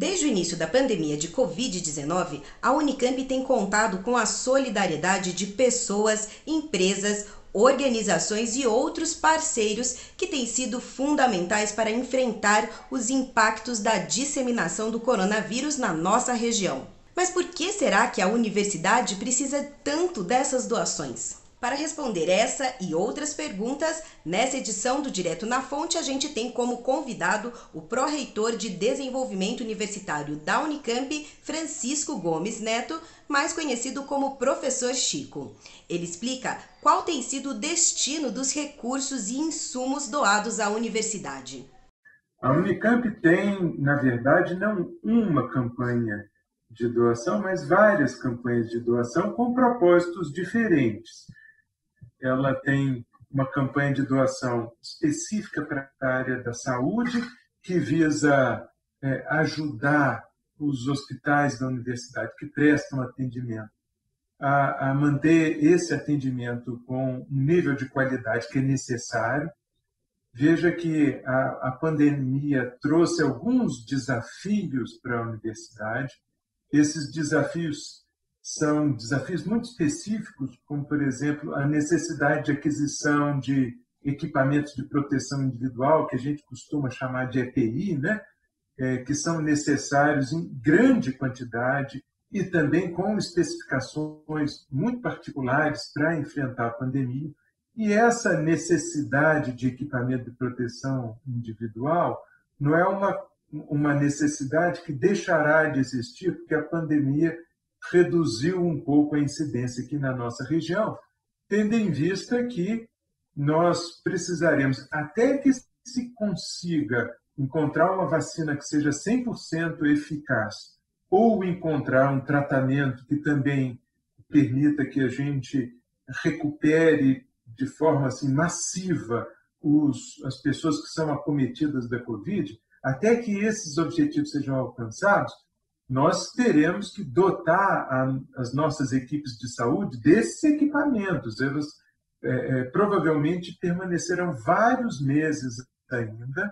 Desde o início da pandemia de Covid-19, a Unicamp tem contado com a solidariedade de pessoas, empresas, organizações e outros parceiros que têm sido fundamentais para enfrentar os impactos da disseminação do coronavírus na nossa região. Mas por que será que a universidade precisa tanto dessas doações? Para responder essa e outras perguntas, nessa edição do Direto na Fonte, a gente tem como convidado o pró-reitor de Desenvolvimento Universitário da Unicamp, Francisco Gomes Neto, mais conhecido como Professor Chico. Ele explica qual tem sido o destino dos recursos e insumos doados à universidade. A Unicamp tem, na verdade, não uma campanha de doação, mas várias campanhas de doação com propósitos diferentes. Ela tem uma campanha de doação específica para a área da saúde, que visa ajudar os hospitais da universidade que prestam atendimento a manter esse atendimento com um nível de qualidade que é necessário. Veja que a pandemia trouxe alguns desafios para a universidade. Esses desafios são desafios muito específicos, como, por exemplo, a necessidade de aquisição de equipamentos de proteção individual, que a gente costuma chamar de EPI, né? Que são necessários em grande quantidade e também com especificações muito particulares para enfrentar a pandemia. E essa necessidade de equipamento de proteção individual não é uma necessidade que deixará de existir, porque a pandemia reduziu um pouco a incidência aqui na nossa região, tendo em vista que nós precisaremos, até que se consiga encontrar uma vacina que seja 100% eficaz, ou encontrar um tratamento que também permita que a gente recupere de forma assim, massiva as pessoas que são acometidas da Covid, até que esses objetivos sejam alcançados, nós teremos que dotar as nossas equipes de saúde desses equipamentos. Elas provavelmente permanecerão vários meses ainda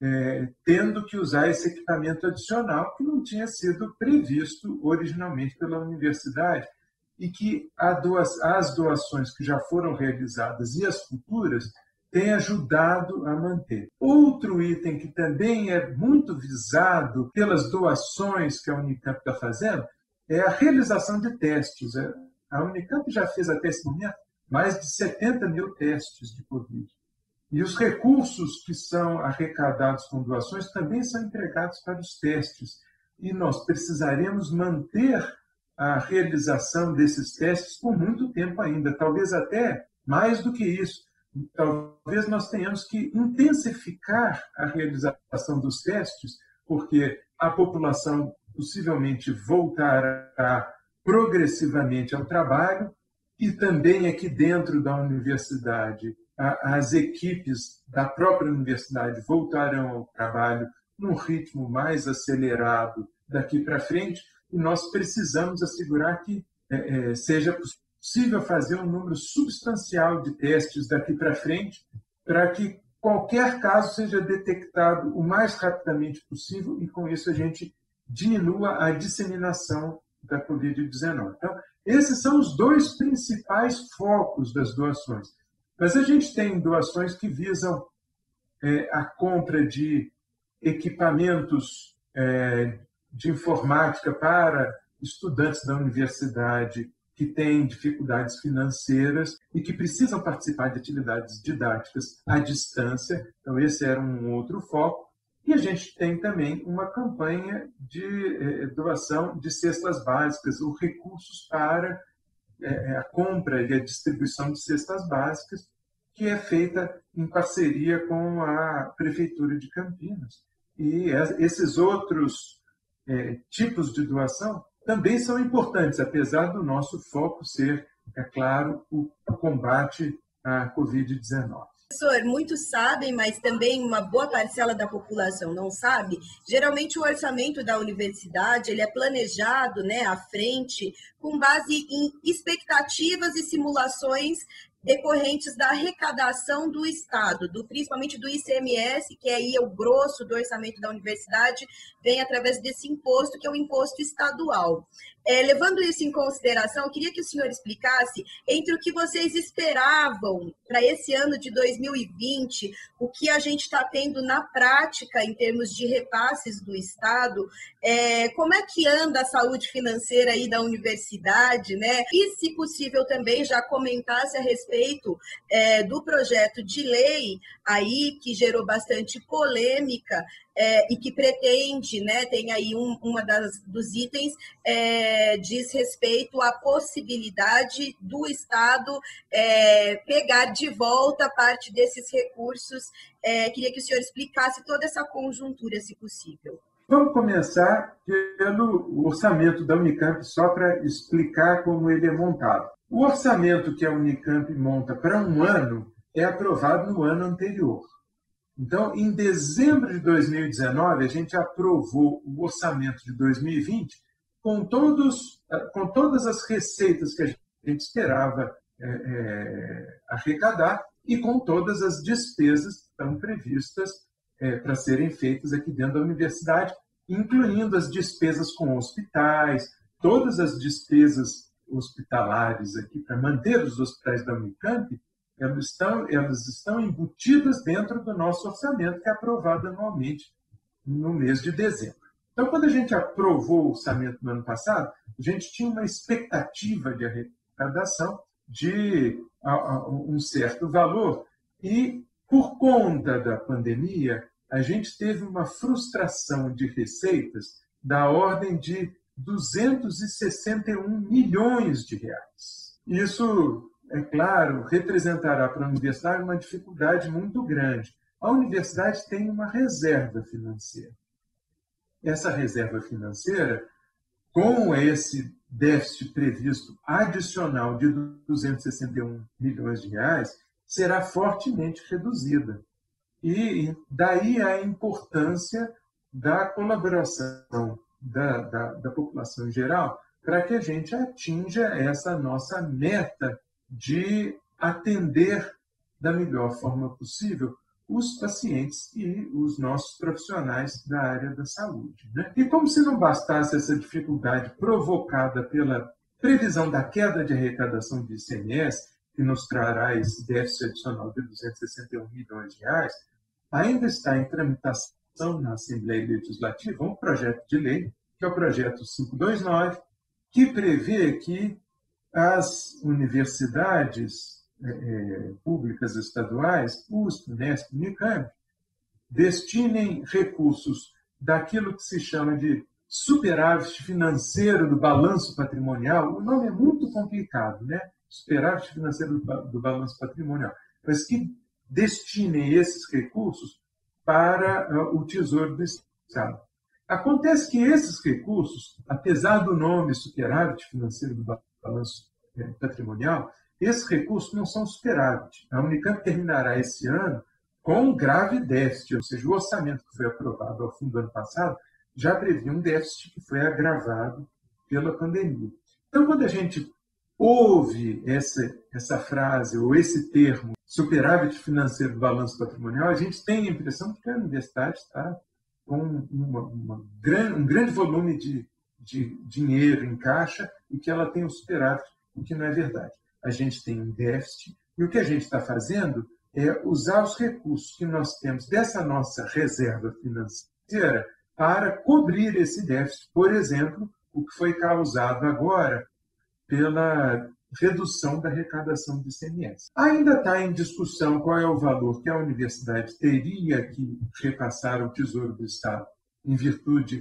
tendo que usar esse equipamento adicional que não tinha sido previsto originalmente pela universidade e que as doações que já foram realizadas e as futuras têm ajudado a manter. Outro item que também é muito visado pelas doações que a Unicamp está fazendo é a realização de testes. A Unicamp já fez até esse momento mais de 70 mil testes de Covid. E os recursos que são arrecadados com doações também são empregados para os testes. E nós precisaremos manter a realização desses testes por muito tempo ainda, talvez até mais do que isso. Talvez nós tenhamos que intensificar a realização dos testes, porque a população possivelmente voltará progressivamente ao trabalho e também aqui dentro da universidade as equipes da própria universidade voltarão ao trabalho num ritmo mais acelerado daqui para frente e nós precisamos assegurar que seja possível fazer um número substancial de testes daqui para frente para que qualquer caso seja detectado o mais rapidamente possível e com isso a gente diminua a disseminação da Covid-19. Então, esses são os dois principais focos das doações. Mas a gente tem doações que visam a compra de equipamentos de informática para estudantes da universidade que têm dificuldades financeiras e que precisam participar de atividades didáticas à distância. Então, esse era um outro foco. E a gente tem também uma campanha de doação de cestas básicas, ou recursos para a compra e a distribuição de cestas básicas, que é feita em parceria com a Prefeitura de Campinas. E esses outros tipos de doação também são importantes, apesar do nosso foco ser, é claro, o combate à Covid-19. Professor, muitos sabem, mas também uma boa parcela da população não sabe. Geralmente o orçamento da universidade ele é planejado à frente com base em expectativas e simulações decorrentes da arrecadação do Estado, principalmente do ICMS, que aí é o grosso do orçamento da universidade, vem através desse imposto, que é o imposto estadual. Levando isso em consideração, eu queria que o senhor explicasse entre o que vocês esperavam para esse ano de 2020, o que a gente está tendo na prática em termos de repasses do Estado, como é que anda a saúde financeira aí da universidade, né? E, se possível, também já comentasse a respeito do projeto de lei aí que gerou bastante polêmica e que pretende, né, tem aí dos itens, diz respeito à possibilidade do Estado pegar de volta parte desses recursos. Queria que o senhor explicasse toda essa conjuntura, se possível. Vamos começar pelo orçamento da Unicamp, só para explicar como ele é montado. O orçamento que a Unicamp monta para um ano é aprovado no ano anterior. Então, em dezembro de 2019, a gente aprovou o orçamento de 2020 com todas as receitas que a gente esperava arrecadar e com todas as despesas que estão previstas para serem feitas aqui dentro da universidade, incluindo as despesas com hospitais, todas as despesas hospitalares aqui para manter os hospitais da Unicamp, elas estão embutidas dentro do nosso orçamento, que é aprovado anualmente no mês de dezembro. Então, quando a gente aprovou o orçamento no ano passado, a gente tinha uma expectativa de arrecadação de um certo valor e, por conta da pandemia, a gente teve uma frustração de receitas da ordem de 261 milhões de reais. Isso, é claro, representará para a universidade uma dificuldade muito grande. A universidade tem uma reserva financeira. Essa reserva financeira, com esse déficit previsto adicional de 261 milhões de reais, será fortemente reduzida. E daí a importância da colaboração da população em geral para que a gente atinja essa nossa meta de atender da melhor forma possível os pacientes e os nossos profissionais da área da saúde, né? E como se não bastasse essa dificuldade provocada pela previsão da queda de arrecadação de ICMS, que nos trará esse déficit adicional de 261 milhões de reais, ainda está em tramitação na Assembleia Legislativa um projeto de lei, que é o projeto 529, que prevê que as universidades públicas estaduais, USP, Unesp, Unicamp, destinem recursos daquilo que se chama de superávit financeiro do balanço patrimonial. O nome é muito complicado, né? Superávit financeiro do balanço patrimonial, mas que destinem esses recursos para o Tesouro do Estado. Acontece que esses recursos, apesar do nome superávit financeiro do balanço patrimonial, esses recursos não são superávit. A Unicamp terminará esse ano com um grave déficit, ou seja, o orçamento que foi aprovado ao fim do ano passado já previa um déficit que foi agravado pela pandemia. Então, quando a gente ouve essa frase ou esse termo, superávit financeiro do balanço patrimonial, a gente tem a impressão de que a universidade está com um grande volume de dinheiro em caixa e que ela tem um superávit, o que não é verdade. A gente tem um déficit e o que a gente está fazendo é usar os recursos que nós temos dessa nossa reserva financeira para cobrir esse déficit. Por exemplo, o que foi causado agora pela redução da arrecadação do ICMS. Ainda está em discussão qual é o valor que a universidade teria que repassar ao Tesouro do Estado em virtude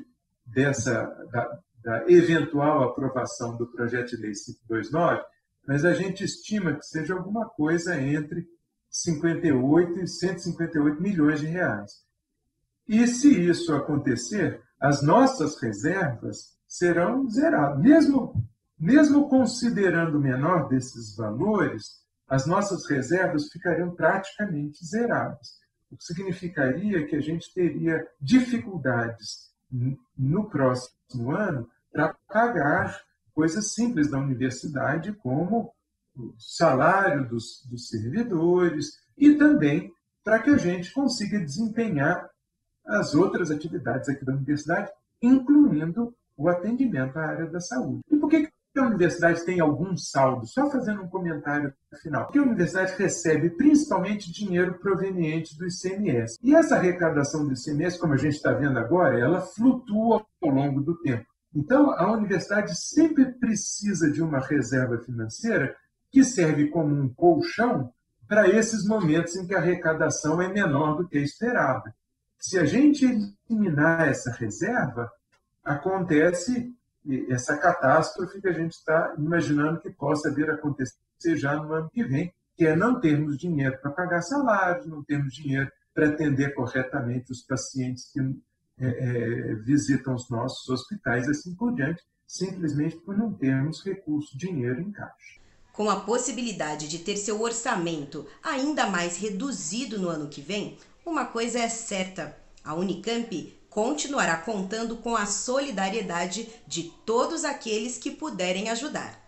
da eventual aprovação do projeto de lei 529, mas a gente estima que seja alguma coisa entre 58 e 158 milhões de reais. E se isso acontecer, as nossas reservas serão zeradas. Mesmo considerando o menor desses valores, as nossas reservas ficariam praticamente zeradas, o que significaria que a gente teria dificuldades no próximo ano para pagar coisas simples da universidade, como o salário dos servidores e também para que a gente consiga desempenhar as outras atividades aqui da universidade, incluindo o atendimento à área da saúde. E por que a universidade tem algum saldo? Só fazendo um comentário final. Porque a universidade recebe principalmente dinheiro proveniente do ICMS. E essa arrecadação do ICMS, como a gente está vendo agora, ela flutua ao longo do tempo. Então, a universidade sempre precisa de uma reserva financeira que serve como um colchão para esses momentos em que a arrecadação é menor do que a esperada. Se a gente eliminar essa reserva, acontece essa catástrofe que a gente está imaginando que possa vir a acontecer já no ano que vem, que é não termos dinheiro para pagar salários, não termos dinheiro para atender corretamente os pacientes que visitam os nossos hospitais, assim por diante, simplesmente por não termos recurso, dinheiro em caixa. Com a possibilidade de ter seu orçamento ainda mais reduzido no ano que vem, uma coisa é certa: a Unicamp continuará contando com a solidariedade de todos aqueles que puderem ajudar.